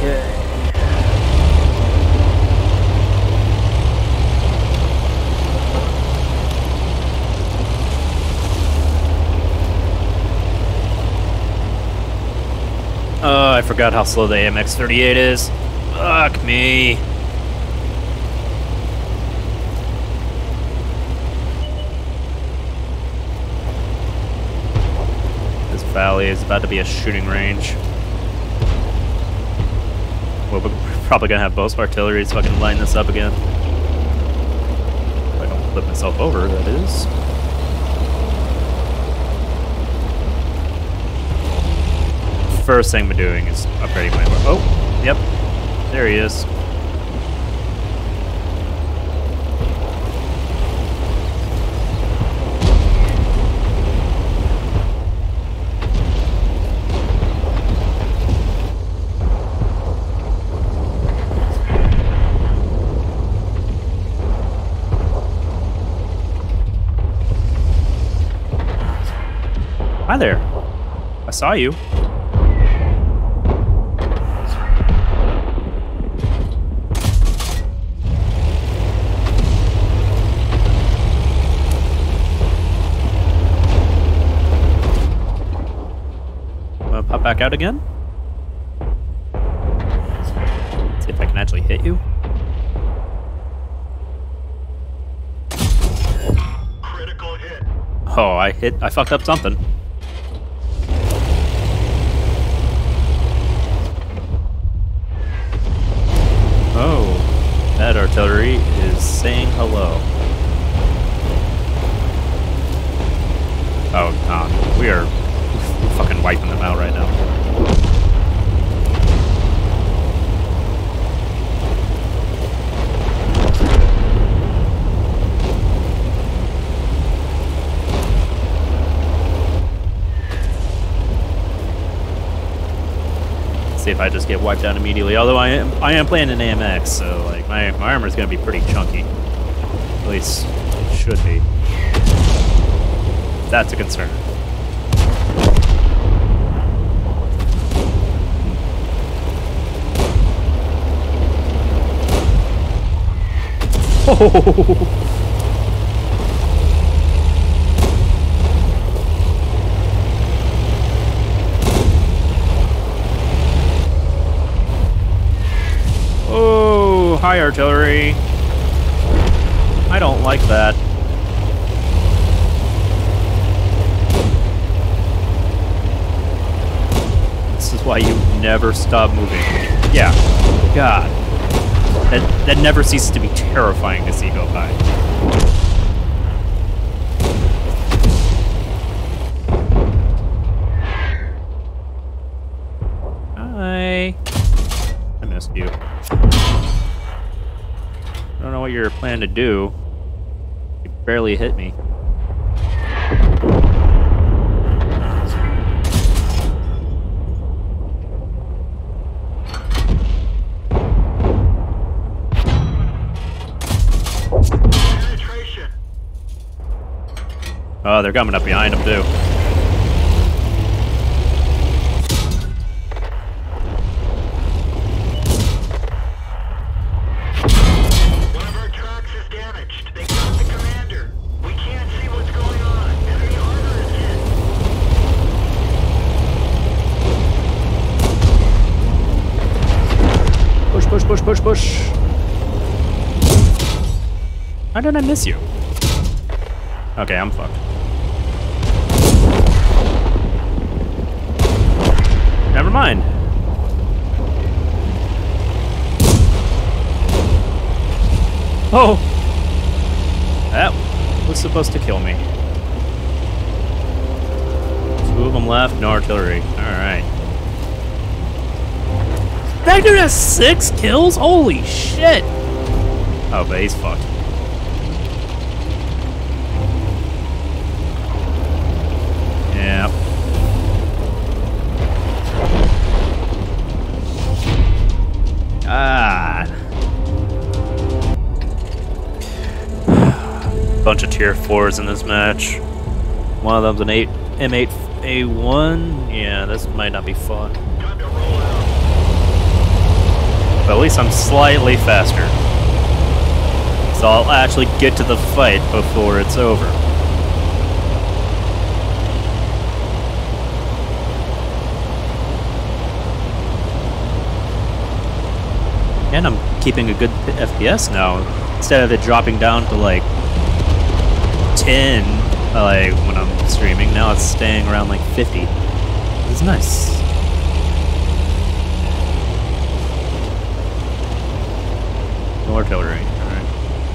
Okay. Oh, I forgot how slow the AMX-38 is. Fuck me. This valley is about to be a shooting range. Well, we're probably gonna have both artilleries fucking line this up again. If I don't flip myself over, that is. First thing we're doing is upgrading my... Oh, yep. There he is. Hi there. I saw you. Pop back out again. See if I can actually hit you. Critical hit. Oh, I fucked up something. Oh, that artillery is saying hello. Oh, we are fucking wiping them out right now. See if I just get wiped out immediately. Although I am playing an AMX, so like my armor is gonna be pretty chunky. At least it should be. That's a concern. Oh, hi artillery. I don't like that. This is why you never stop moving. Yeah. God. That never ceases to be terrifying to see go by. Hi. I missed you. I don't know what you're planning to do. You barely hit me. Oh, they're coming up behind him, too. One of our tracks is damaged. They got the commander. We can't see what's going on. Enemy armor is hit. Push, push, push, push, push. How did I miss you? Okay, I'm fucked. Never mind. Oh! That was supposed to kill me. 2 of them left, no artillery. Alright. That dude has 6 kills? Holy shit! Oh, but he's fucked. Yeah. God. Bunch of tier 4s in this match. One of them's an M8A1. Yeah, this might not be fun. Time to roll out. at least I'm slightly faster. So I'll actually get to the fight before it's over. And I'm keeping a good FPS now. Instead of it dropping down to like 10, like when I'm streaming, now it's staying around like 50. It's nice. No artillery. Alright.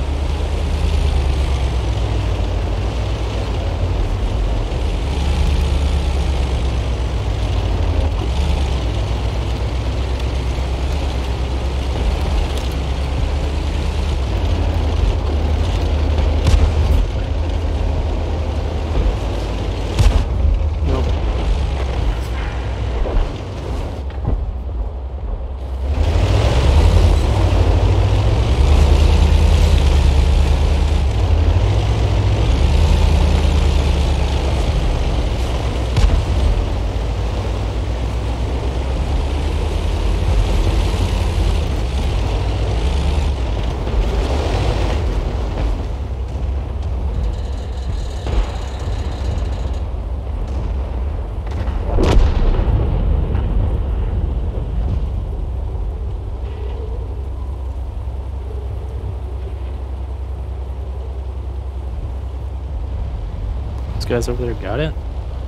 Guys over there got it?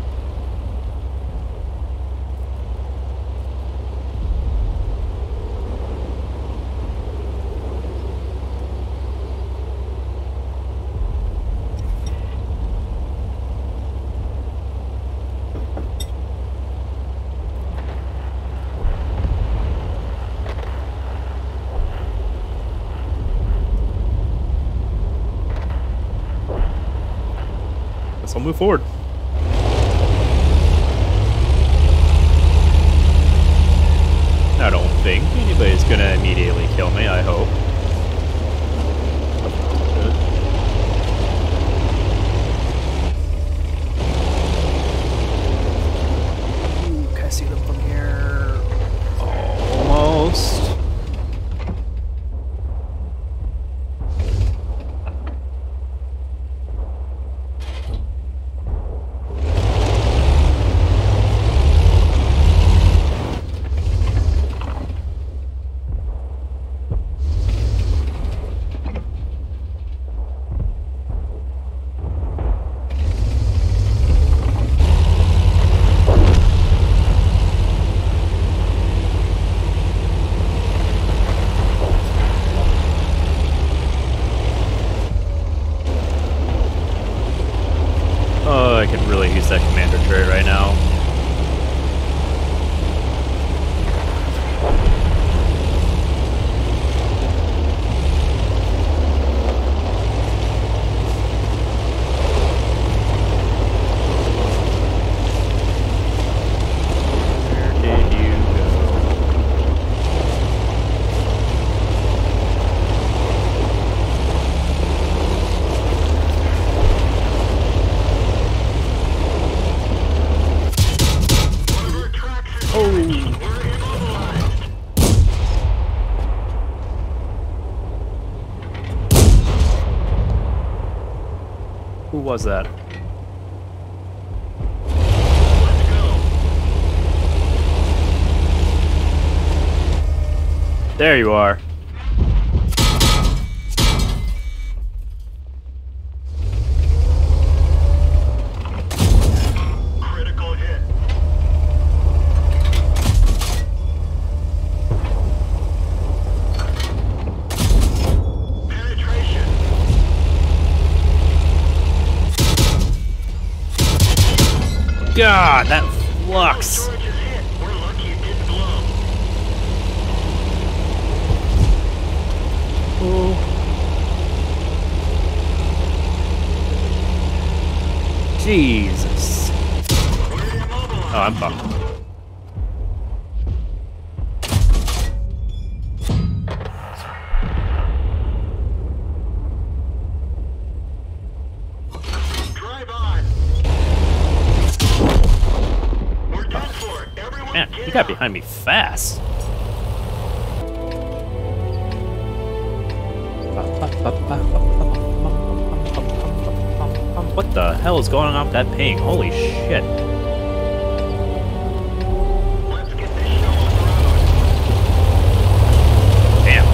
I'll move forward. I don't think anybody's gonna immediately kill me, I hope. Ooh, can I see them from here? Almost. I could really use that commander turret right now. Where did you Who was that? Let's go. There you are. Critical hit. Penetration. God, that flux. George is hit. We're lucky it didn't blow. Oh. Jesus. We're immobilized. Oh, I'm fucked. Drive on. We're done for. Everyone Man, get he got out. behind me fast. What the hell is going on with that ping? Holy shit. Let's get this show on the road. Damn.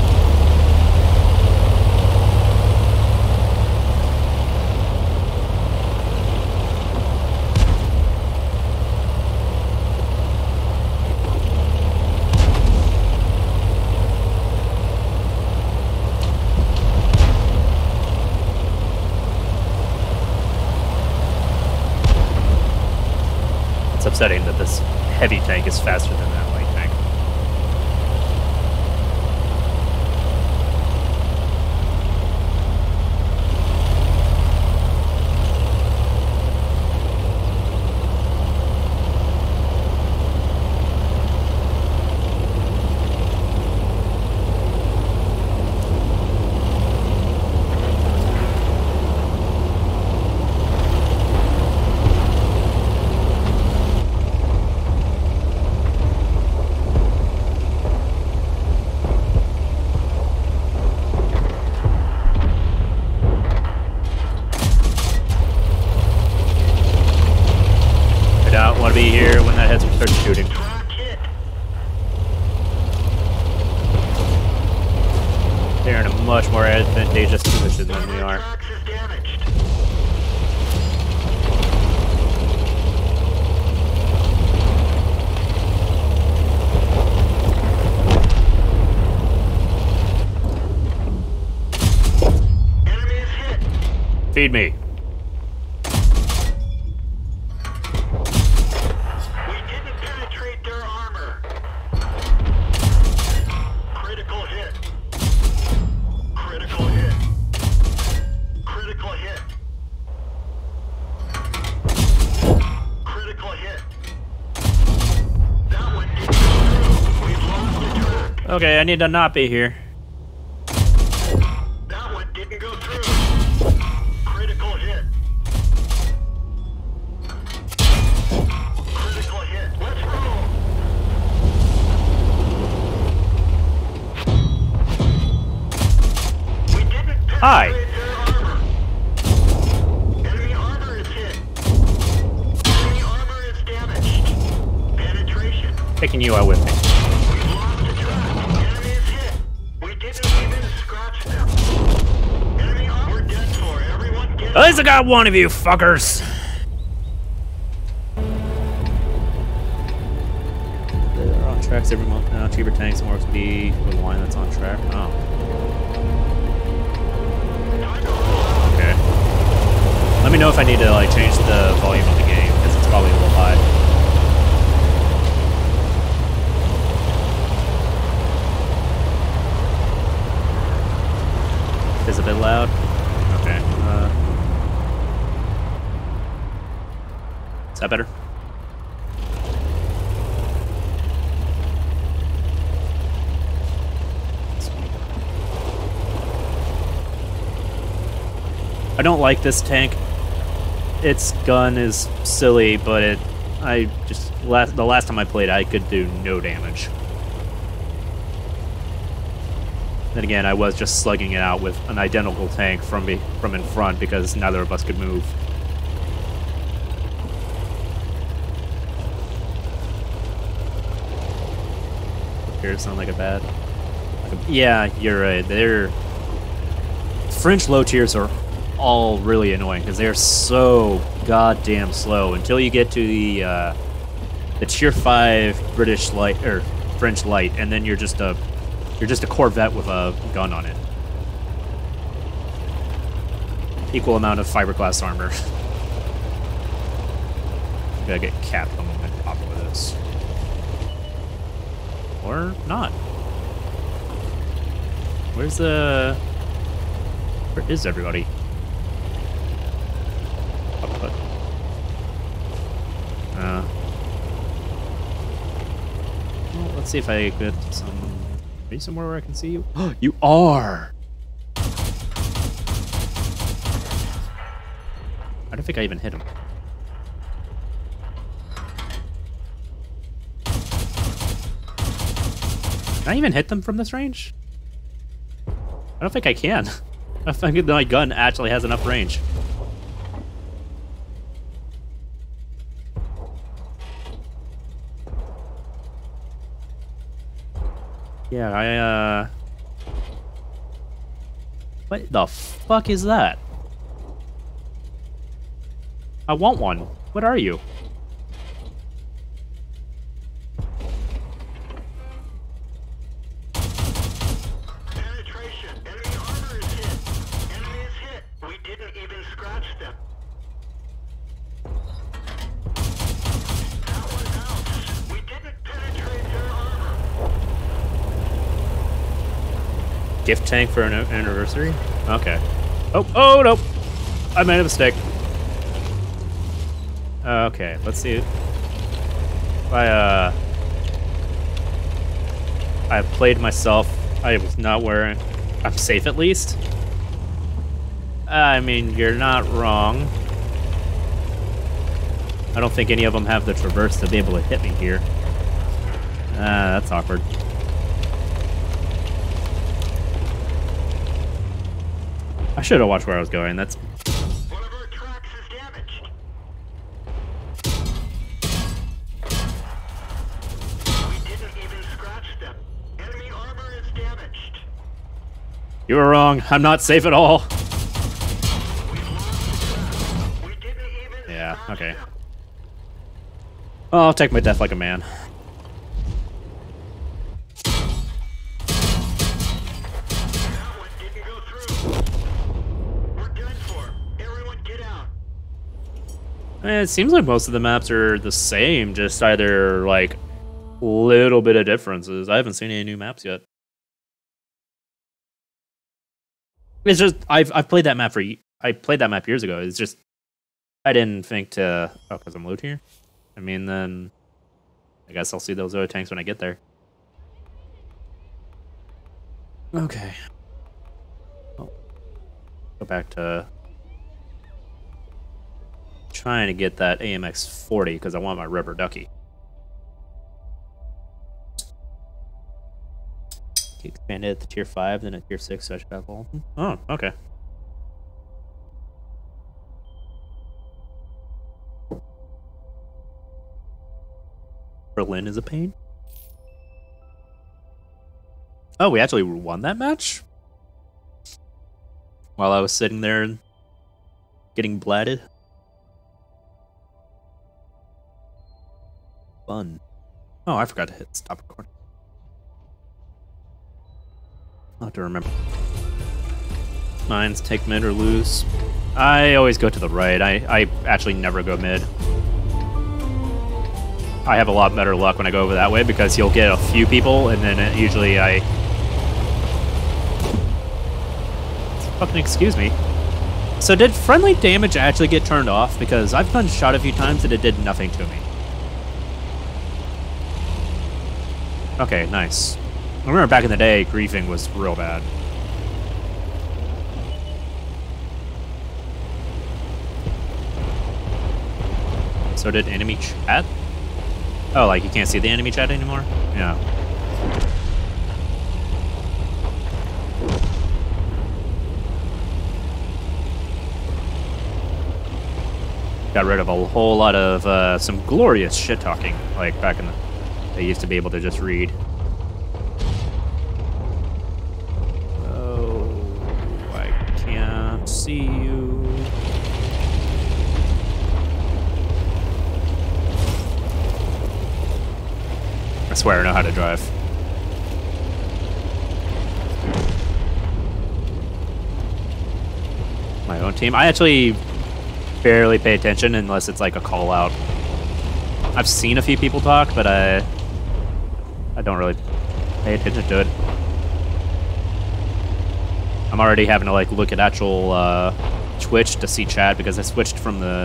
It's upsetting that this heavy tank is faster than that light tank. I don't want to be here when that heads starts shooting. Track hit. They're in a much more advantageous position than we are. Tracks is damaged. Enemy is hit. Feed me. We didn't penetrate their armor. Critical hit. Critical hit. Critical hit. Critical hit. That one didn't go through. We've lost the track. Okay, I need to not be here. That one didn't go through. Critical hit. Critical hit. Let's roll. We didn't Hi. penetrate their armor. Enemy armor is hit. Enemy armor is damaged. Penetration. Taking you out with me. We've lost the track. Enemy is hit. We didn't even scratch them. Enemy armor. We're dead for. Everyone get At least I got one of you fuckers. They're on tracks every month now. Cheaper tanks and more XP with wine that's on track. Oh. Okay. Let me know if I need to like change the volume of the game because it's probably a little high. Is it a bit loud? Okay. Is that better? I don't like this tank. Its gun is silly, but the last time I played, I could do no damage. Then again, I was just slugging it out with an identical tank from in front because neither of us could move. Repairs sound like a bad. Yeah, you're right. French low tiers are all really annoying because they're so goddamn slow until you get to the tier 5 British light or French light, and then you're just a Corvette with a gun on it. Equal amount of fiberglass armor. Gotta get capped on the top of this. Or not. Where is everybody? Well, let's see if I get some. Are you somewhere where I can see you? You are! I don't think I even hit him. Can I even hit them from this range? I don't think I can. I think my gun actually has enough range. Yeah, what the fuck is that? I want one. What are you? Penetration. Enemy armor is hit. Enemy is hit. We didn't even scratch them. That one out. We didn't penetrate their armor. Gift tank for an anniversary? Okay. Oh, nope. I made a mistake. Okay, let's see. If I played myself. I was not wearing... I'm safe at least? I mean, you're not wrong. I don't think any of them have the traverse to be able to hit me here. That's awkward. I should have watched where I was going. That's... One of our tracks is damaged. We didn't even scratch them. Enemy armor is damaged. You were wrong. I'm not safe at all. We've lost the track. We didn't even Yeah, scratch okay. them. Well, I'll take my death like a man. That one didn't go through. We're done for. Everyone get out. It seems like most of the maps are the same, just either like little bit of differences. I haven't seen any new maps yet. It's just I've played that map I played that map years ago. It's just I didn't think to because I'm loot here. I mean, then I guess I'll see those other tanks when I get there. Okay. Oh. Go back to trying to get that AMX 40 because I want my rubber ducky. Expanded at the tier 5, then at tier 6, so I should have all of them. Oh, okay. Berlin is a pain. Oh, we actually won that match? While I was sitting there getting blatted. Fun. Oh, I forgot to hit stop recording. I'll have to remember. Mines take mid or lose. I always go to the right. I actually never go mid. I have a lot better luck when I go over that way because you'll get a few people and then usually Fucking excuse me. So did friendly damage actually get turned off? Because I've been shot a few times and it did nothing to me. Okay, nice. I remember back in the day, griefing was real bad. So did enemy chat? Oh, like you can't see the enemy chat anymore? Yeah. Got rid of a whole lot of some glorious shit talking, like back in the... They used to be able to just read. Can't see you. I swear I know how to drive. My own team. I actually barely pay attention unless it's like a call out. I've seen a few people talk, but I don't really pay attention to it. I'm already having to like look at actual Twitch to see chat because I switched from the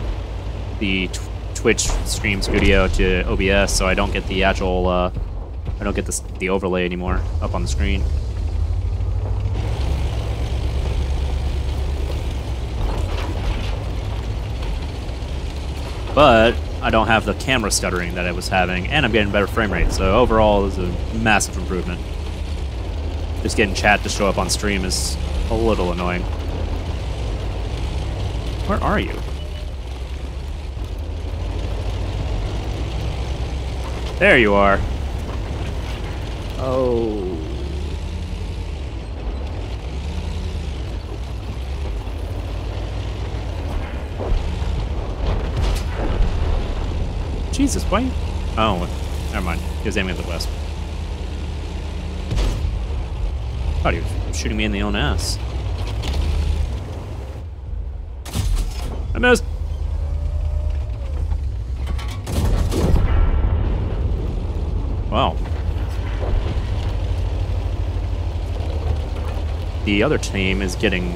Twitch stream studio to OBS, so I don't get the actual I don't get the overlay anymore up on the screen. But I don't have the camera stuttering that I was having, and I'm getting better frame rate, so overall, it's a massive improvement. just getting chat to show up on stream is a little annoying. Where are you? There you are. Oh. Jesus, why? Oh, never mind. He was aiming at the west. Thought he was shooting me in the own ass. I missed. Wow. The other team is getting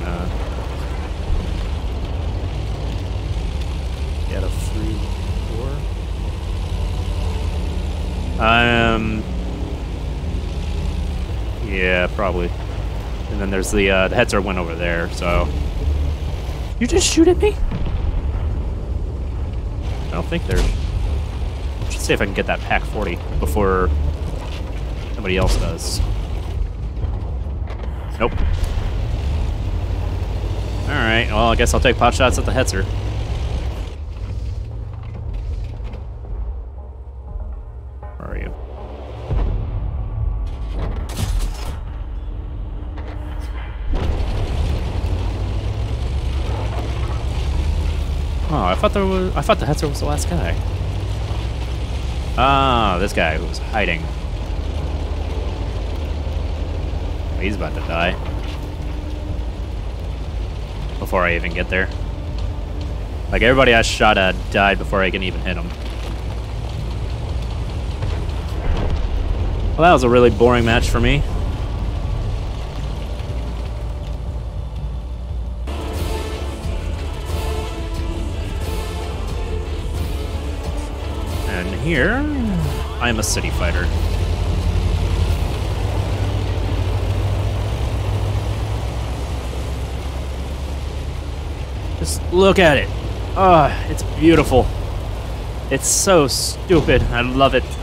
get a 3-4. Yeah, probably. And then there's the Hetzer went over there, so. You just shoot at me? I don't think there's. Let's see if I can get that Pack 40 before somebody else does. Nope. Alright, well, I guess I'll take pot shots at the Hetzer. Where are you? Oh, I thought the Hetzer was the last guy. Ah, this guy who was hiding. He's about to die. Before I even get there. Like, everybody I shot at died before I can even hit them. Well, that was a really boring match for me. And here, I'm a city fighter. Just look at it. Oh, it's beautiful. It's so stupid. I love it.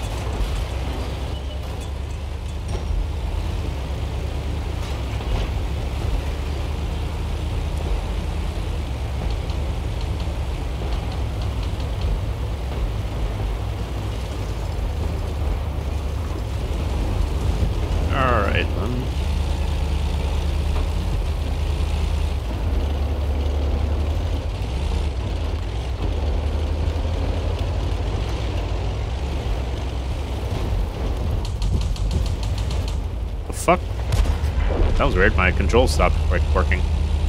All right, then. Fuck? That was weird. My controls stopped working.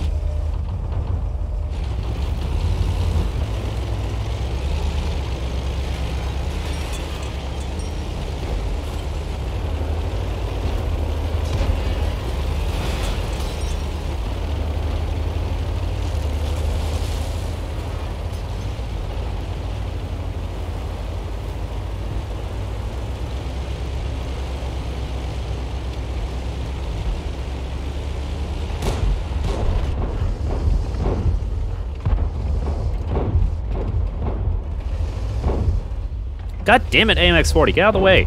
God damn it, AMX-40, get out of the way.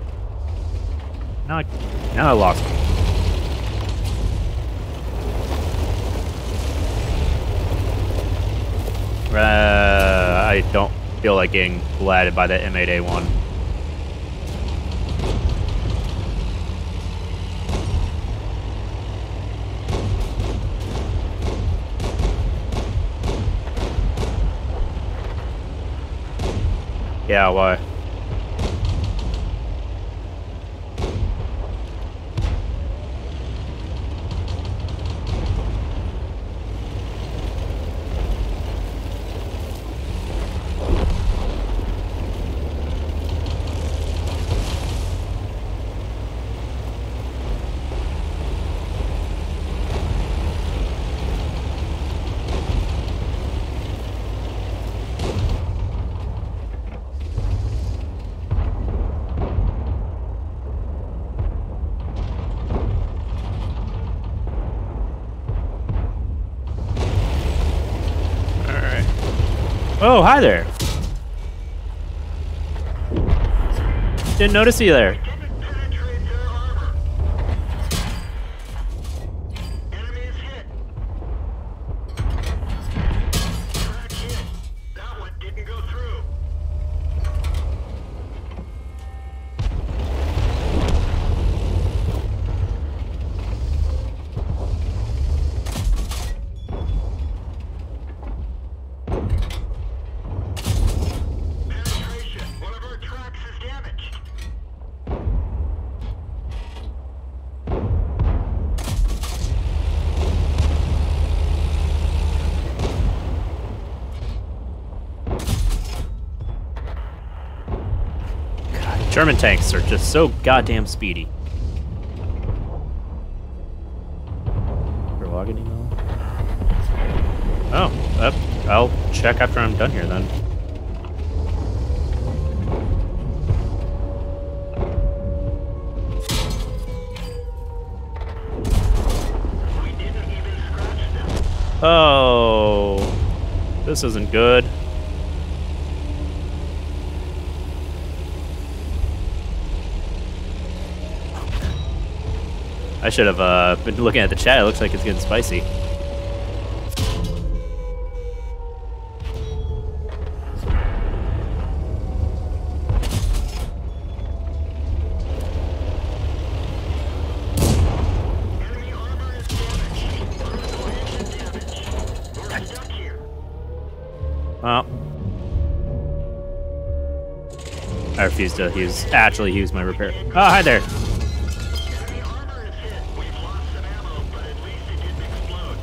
Now I lost him. I don't feel like getting blatted by the M8A1. Yeah, why? Oh, hi there. Didn't notice you there. German tanks are just so goddamn speedy. Log an email? Oh, I'll check after I'm done here then. We didn't even scratch them. Oh, this isn't good. I should have been looking at the chat. It looks like it's getting spicy. Enemy armor is damaged. Critical engine damage. We're stuck here. Well, I refuse to actually use my repair. Oh, hi there. Enemy armor is hit. We've lost some ammo, but at least it didn't explode.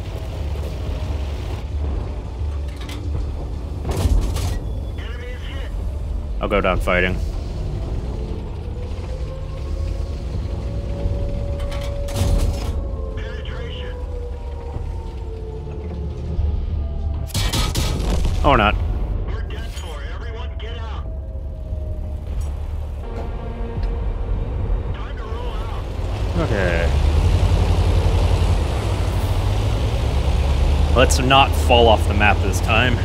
Enemy is hit. I'll go down fighting. Penetration. Or not. We're dead for. Everyone get out. Time to roll out. Okay. Let's not fall off the map this time.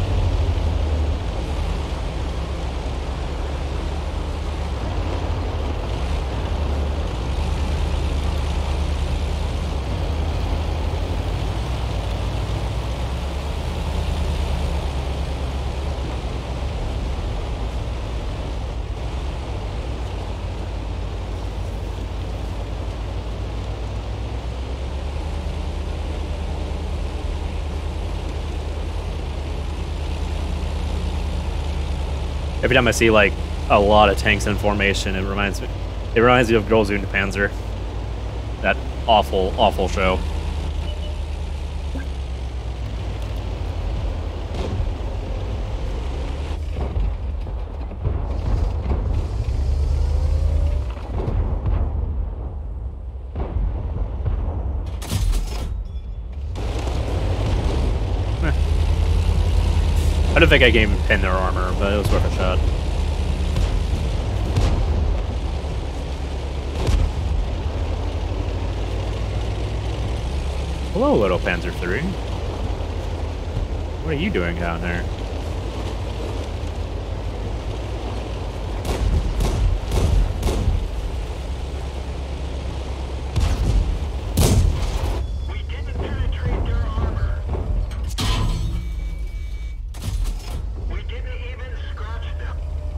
Every time I see like a lot of tanks in formation, it reminds me of Großzügige Panzer. That awful, awful show. I don't think I can pin their armor, but it was worth a shot. Hello, little Panzer III. What are you doing down there? We didn't penetrate their armor. We didn't even scratch them.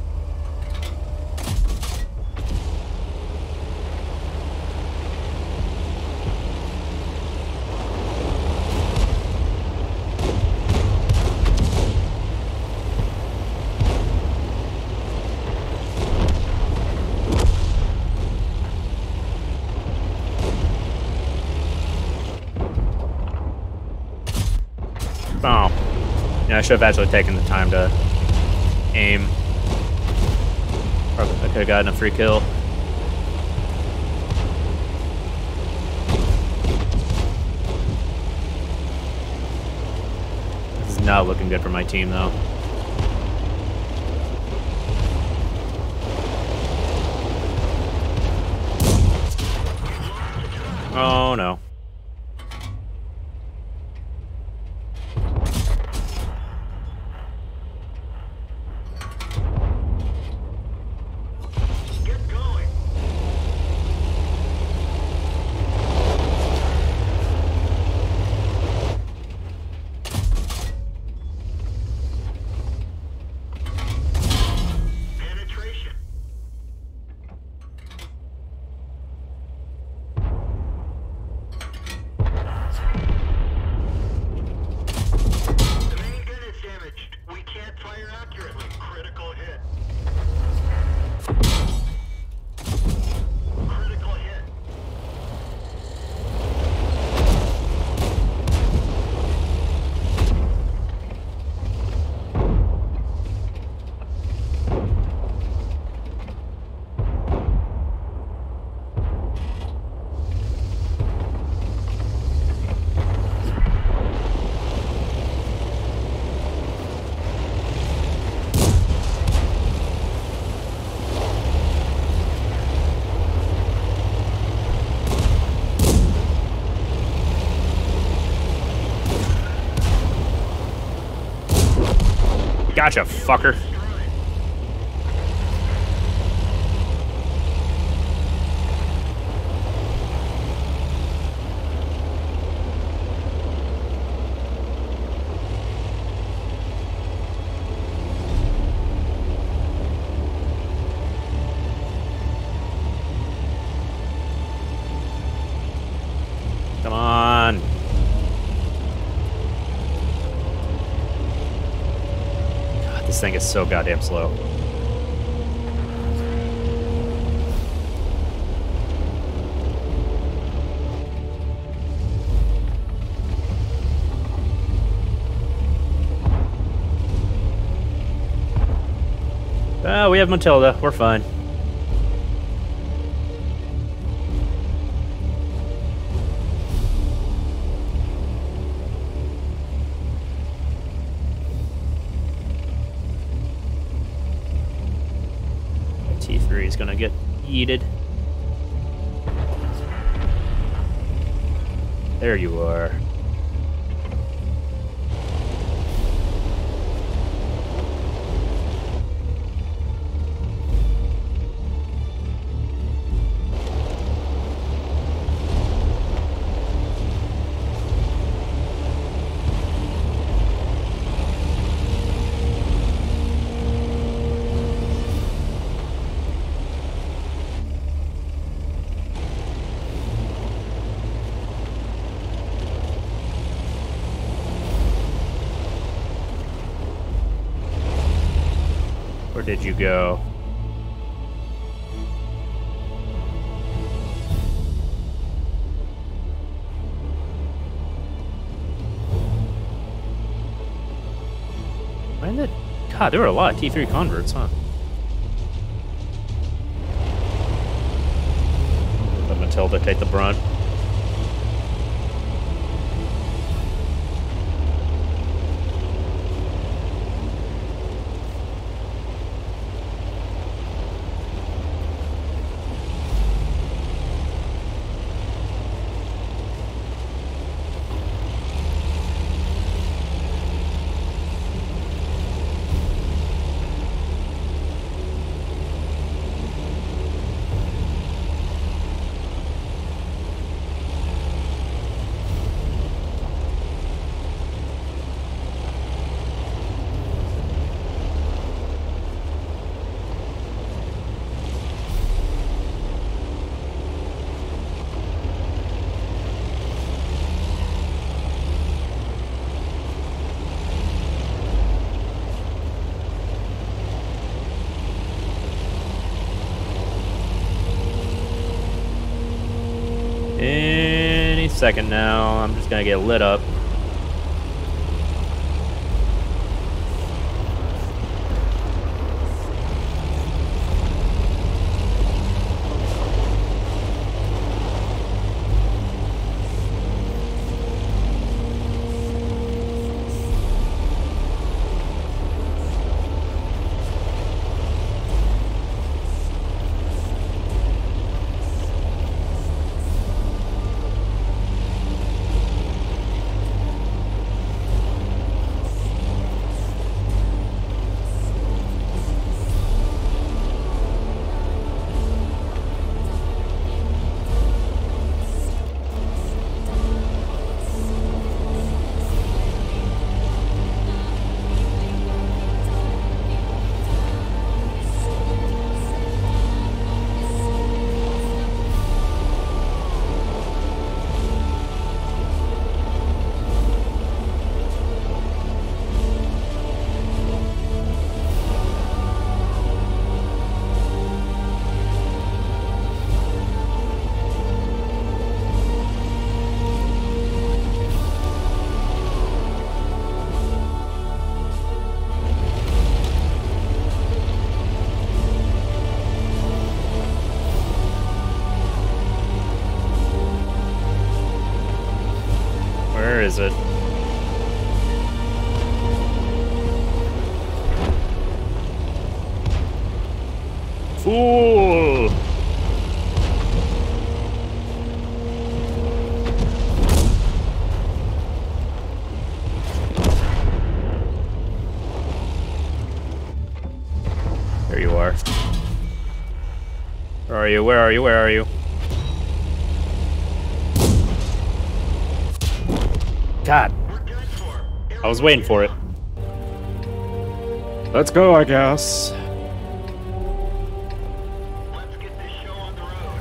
Oh. Yeah, I should have actually taken the time to aim. Probably I could have gotten a free kill. This is not looking good for my team, though. Oh, no. Get going. Penetration. Gotcha, fucker. Come on. God, this thing is so goddamn slow. We have Matilda. We're fine. T3 is gonna get yeeted. There you are. Where did you go? When did... God, there were a lot of T3 converts, huh? Let Matilda take the brunt. Any second now, I'm just gonna get lit up. Where is it? Fool! you? Where are you? Where are you? God. We're done for. I was waiting for it. Let's go, I guess. Let's get this show on the road.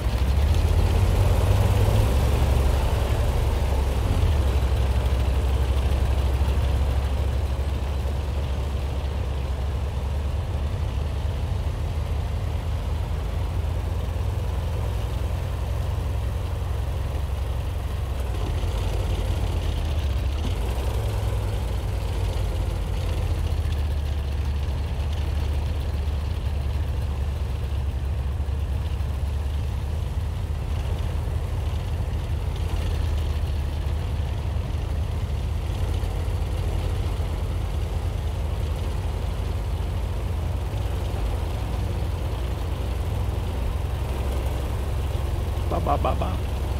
Ba ba ba ba.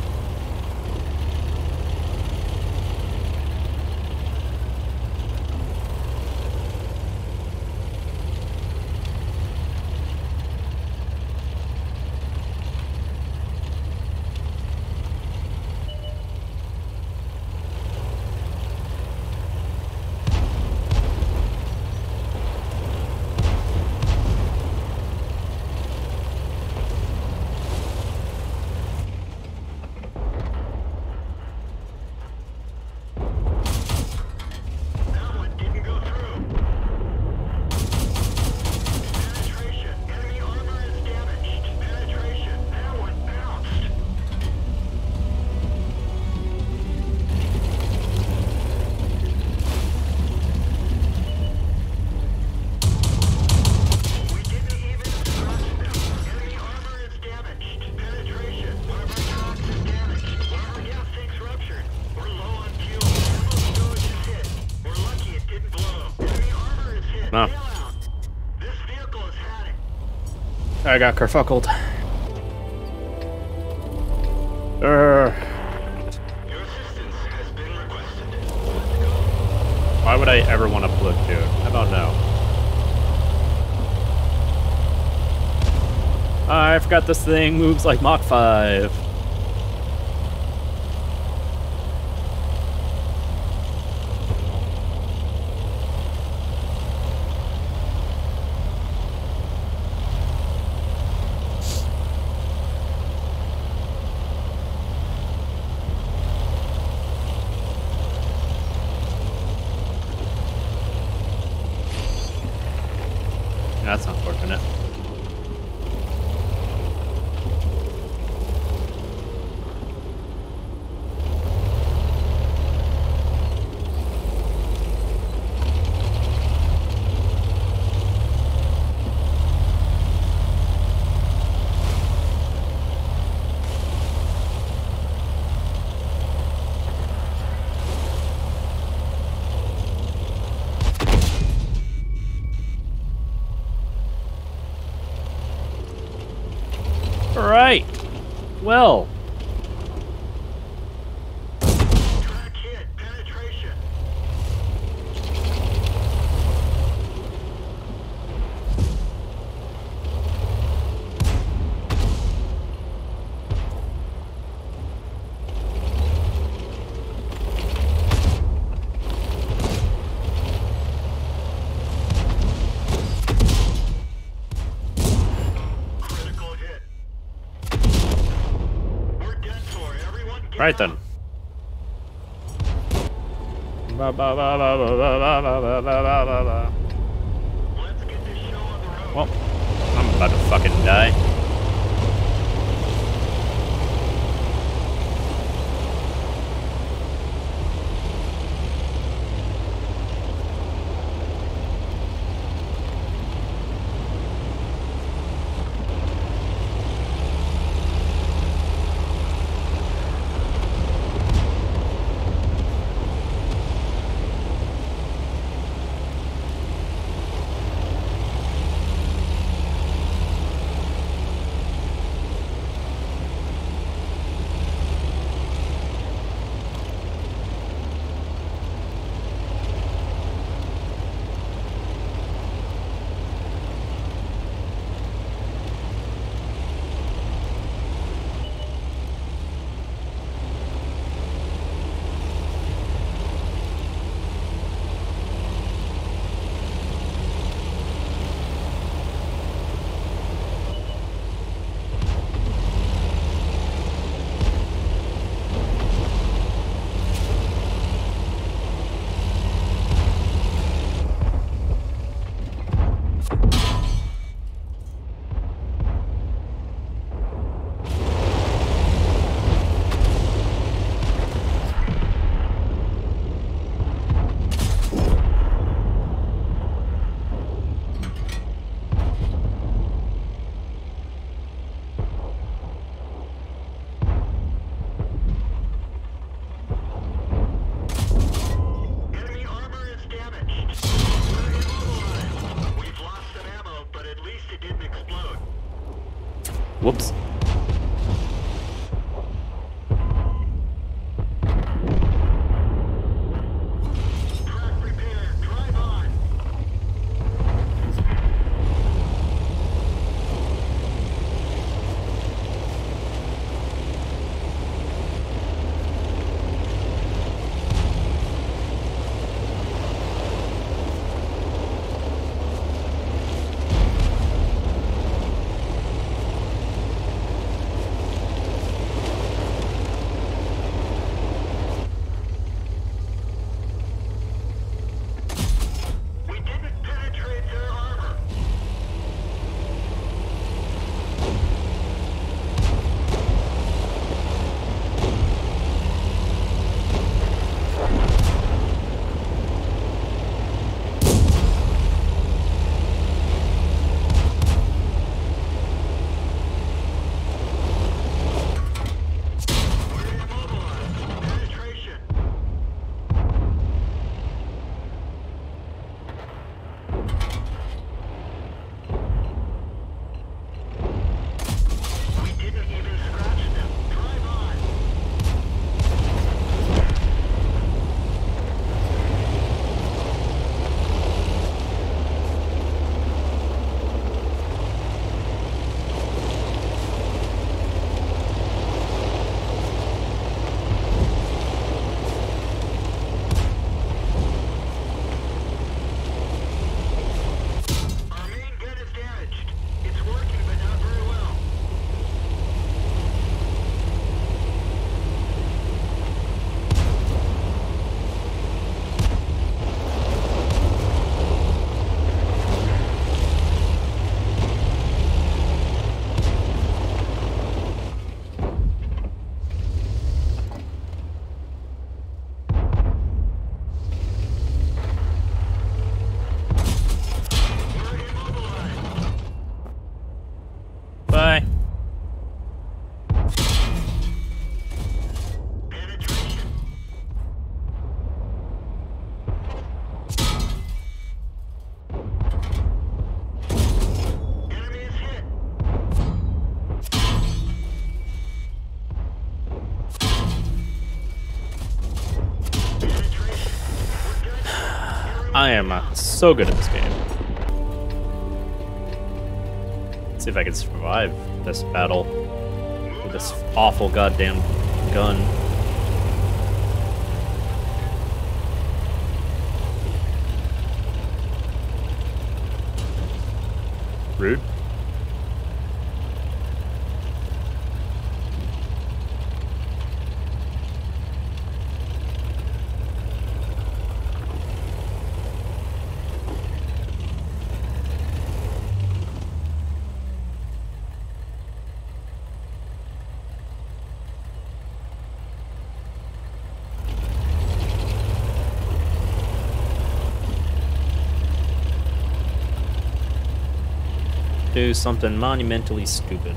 That one didn't go through. Penetration. Enemy armor is damaged. Penetration. That one bounced. We didn't even scratch them. Enemy armor is damaged. Penetration. One of our trucks is damaged. One of our gas tanks ruptured. We're low on fuel. Ammo storage is hit. We're lucky it didn't blow. Enemy armor is hit. No. Bail out. This vehicle has had it. I got kerfuckled. Your assistance has been requested. Let's go. Why would I ever want to plug to it? I don't know. I forgot this thing moves like Mach 5. That's unfortunate. Alright. Well. Track hit. Penetration. Critical hit. We're done for. Everyone get Right then. out. Ba ba ba ba ba ba ba ba ba ba ba ba. Let's get this show on the road. Well, I'm about to fucking die. Whoops. Track prepared. Drive on. We didn't penetrate their armor. We're immobilized. Penetration. We didn't even scratch them. Drive on. Our main gun is damaged. It's working, but not very well. We're immobilized. Bye. Penetration. Enemy is hit. Penetration. We're done. I am so good at this game. See if I can survive this battle with this awful goddamn gun. Rude. Do something monumentally stupid.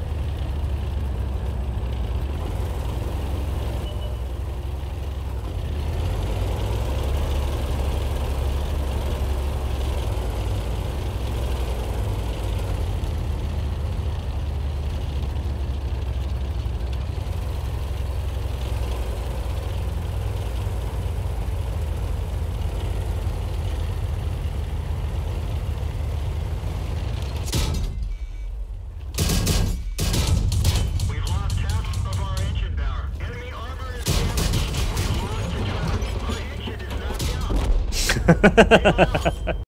We've lost half of our engine power. Enemy armor is damaged. We've lost the track. Our engine is not down. Stay on.